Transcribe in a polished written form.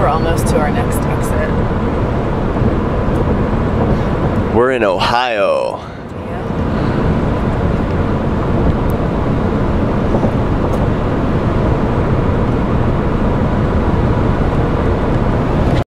we're almost to our next exit. We're in Ohio.